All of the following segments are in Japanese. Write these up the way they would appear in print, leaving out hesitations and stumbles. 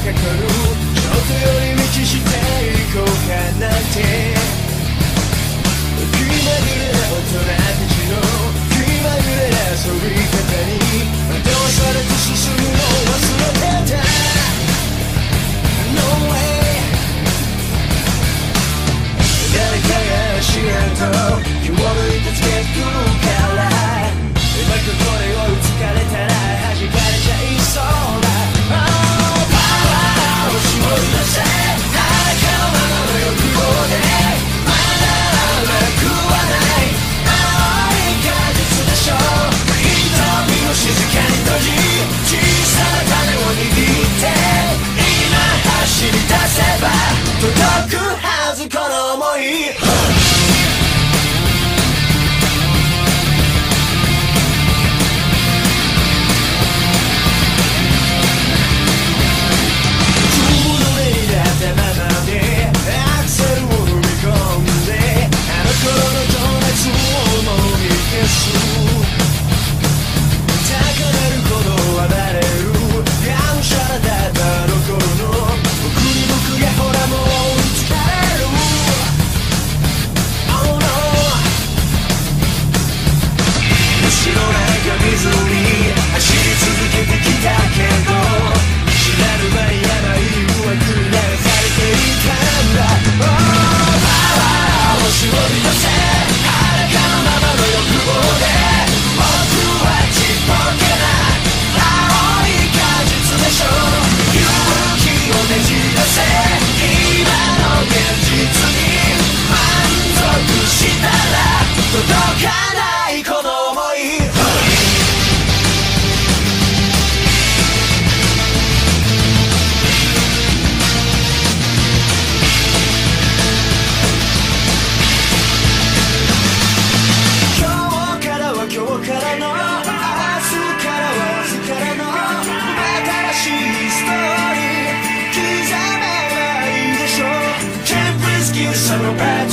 かる。ちょっと寄り道していこうかなんて。気まぐれな大人たちの気まぐれな遊び方に惑わされて進むの忘れてた。 No way。 誰かが知らんと今日抜いてつけてくから、今ここで追いつかれたら弾かれちゃいそうだ。パワーを絞り出せ、裸のままの欲望でまだなくはない青い果実でしょう。瞳を静かに閉じ小さな種を握って今走り出せば届くはずこの想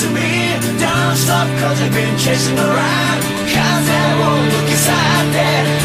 い。Cause I've been chasing around 風を抜き去って